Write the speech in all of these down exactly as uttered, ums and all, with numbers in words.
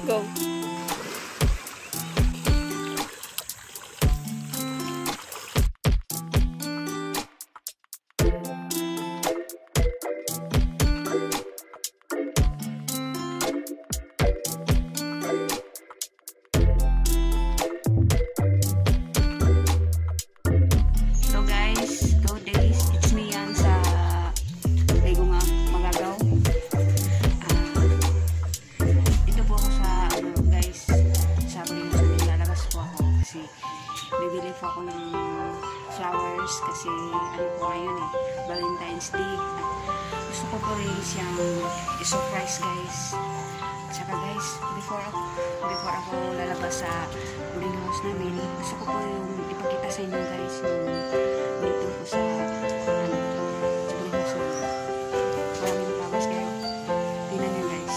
Go. Bibili po ako ng flowers kasi ano po ngayon eh, Valentine's Day. Gusto ko po rin siyang i-surprise guys. Saka guys, before ako, before ako lalabas sa boarding house namin, gusto ko po yung ipakita sa inyo guys yung dito po sa ano, sa boarding house namin. Maraming flowers kayo. Tingnan nyo guys.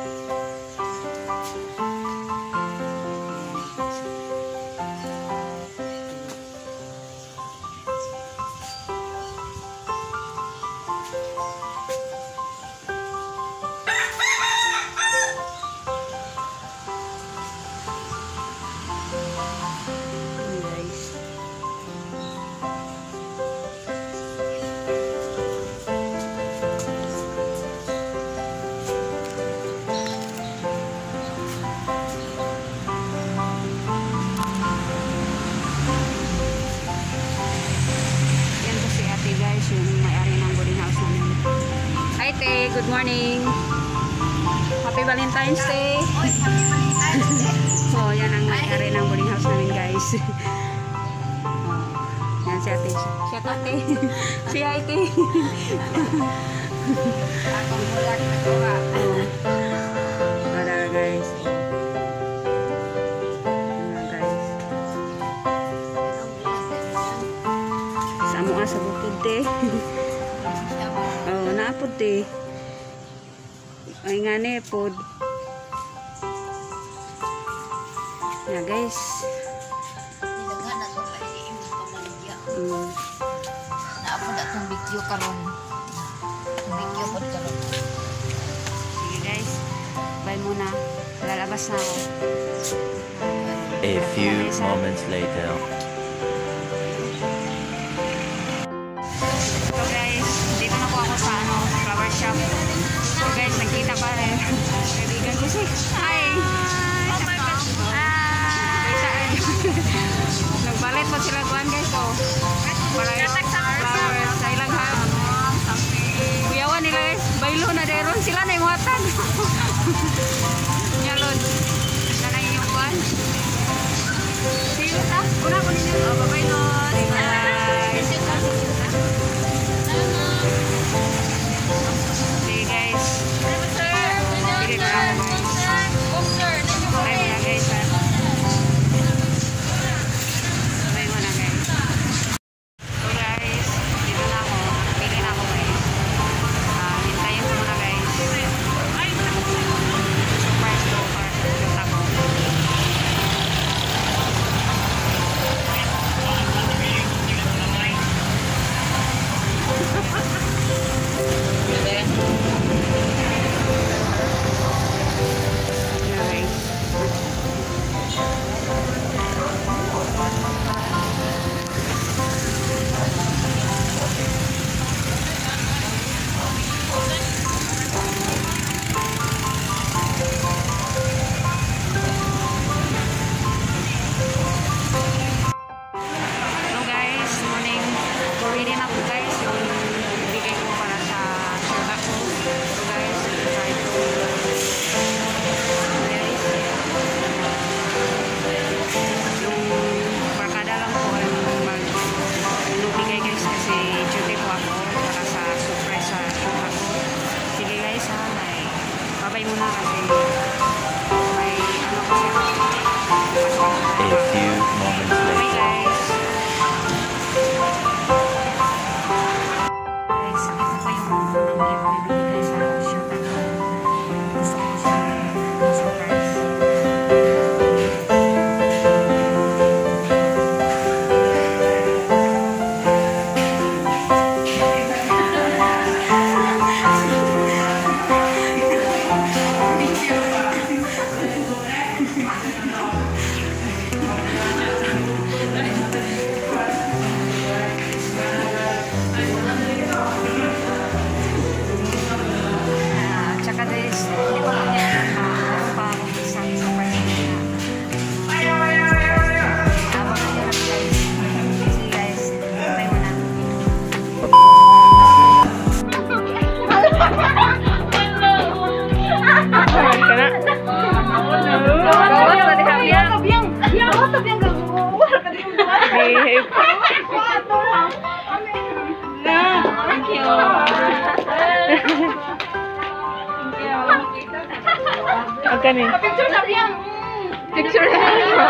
Good morning. Happy Valentine's Day. Oh, yan ang may-ari ng boarding house namin, guys. Oh, yan si ate. Si ate. Si ate. Akong mulak na kuha. Para, guys. Ayan, guys. Samo nga sa bukid, te. Oh, naapod, te. Ay nga ne pod. Na guys. Nilaghan na ito kay iimos pamaligya. Mm. Naapod atong bigyo karon. Ang bigyo pod karon. Sige guys. Bye muna. Lalabas na ako. A few moments later. So guys, dito na po ako sa ano, flower shop. So guys, nagkita pa rin. Kaibigan ko si. Hi! Oh my God! Hi! Nagbalit po sila kuhan guys. So, maraming flowers sa ilang hap. Kuyawan nila guys. Baylo na deron. Sila na yung watan. Nyalod. Sila na yung kuhan. Sila ta. Una ko Aga ni. Picture na yan. Picture na.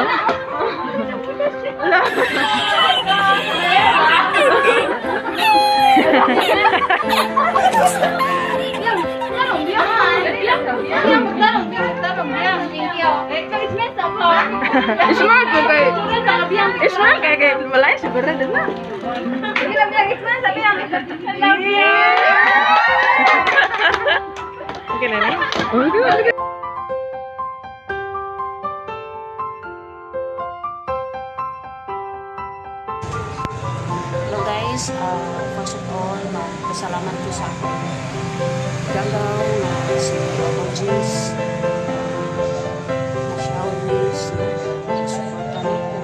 Smart po kay. Smart kay kay malay siguro din na. Okay na ni. Hello guys, uh, first of all, magpasalamat ko sa akong gagaw na si Otto G's na siya always nag-suporta na ko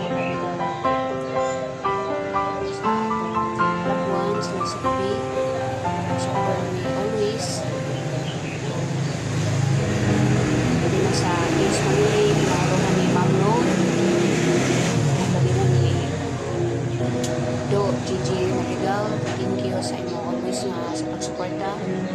sa akong loved ones na si Bibi. Support me always. Pwede na sa Ace Family, pinakaroon ni Ma'am Ro. Pwede na ni Do, Gigi Matigal, thank you sa imo always nga sa pagsuporta.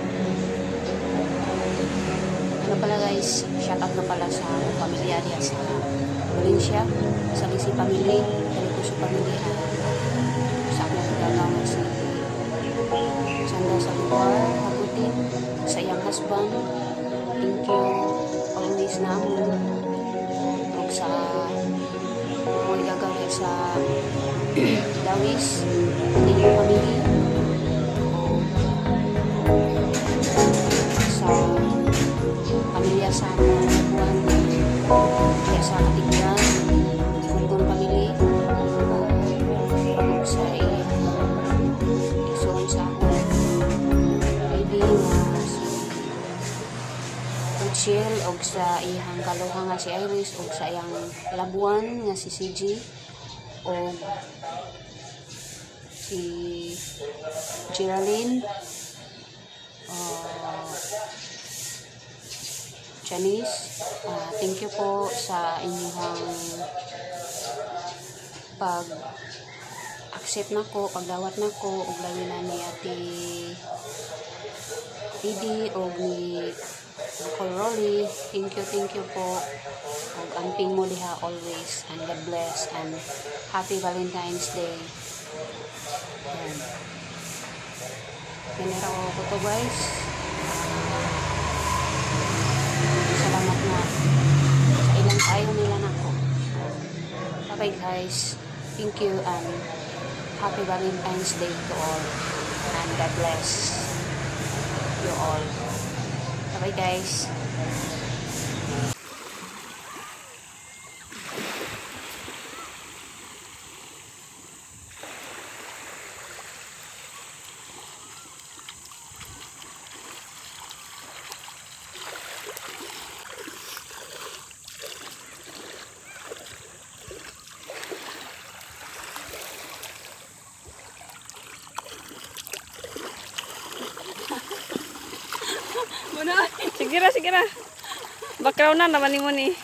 Ano pala guys, shout out na pala sa pamilya niya sa Valencia, sa Lisi Family, Kalipuso Family, sa akong kagagaw na si Sanda sa lugar, Habutin, sa iyang husband, thank you always na mo. Ug sa mga gagawin sa Dawis, thank you family. Sa pamilya sa mga buwan, kaya sa katigyan, Fulgon family, ug sa isuon sa ako, baby nga si Rachel, ug sa iyang kaluha nga si Iris, ug sa iyang labuan nga si C G, ug si Geraldine, uh, Janice, uh, thank you po sa inyong pag accept na ko, pagdawat na ko, ug lawi na ni Ate Didi o ni Uncle Rolly. Thank you, thank you po. Ug amping mo diha always, and God bless, and happy Valentine's Day. Yan. Ganira ko to guys. Salamat na sa ilang tayo nila na ko. Bye bye guys. Thank you and happy Valentine's Day to all. And God bless you all. Bye bye guys. Sige ra, sige ra. Background na naman ni mo ni.